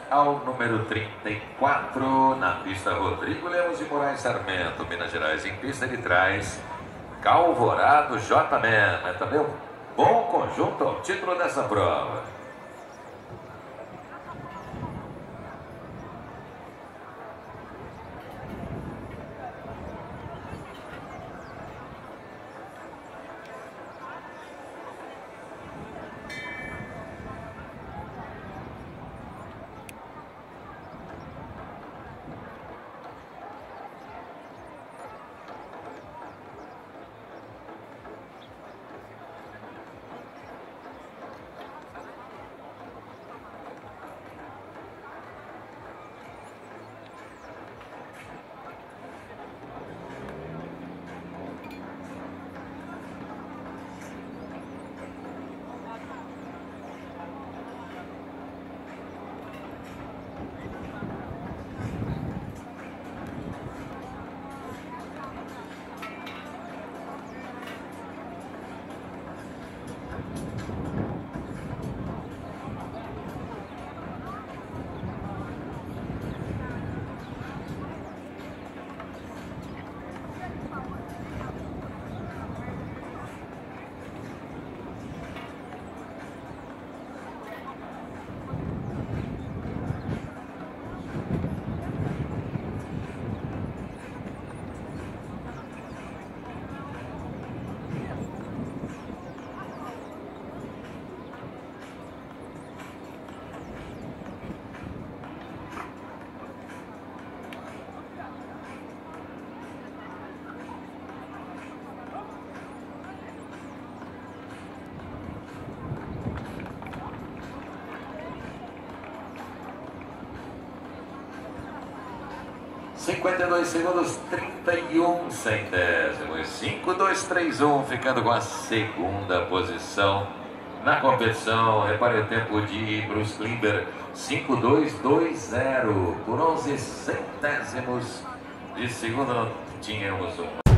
ao número 34, na pista Rodrigo Lemos de Moraes Sarmento, Minas Gerais. Em pista ele traz Calvorado J-Man. É também um bom conjunto ao título dessa prova. (52 segundos, 31 centésimos). 5-2-3-1, ficando com a segunda posição na competição. Repare o tempo de Bruce Klimber, 5-2-2-0, por 11 centésimos de segundo. Não tínhamos um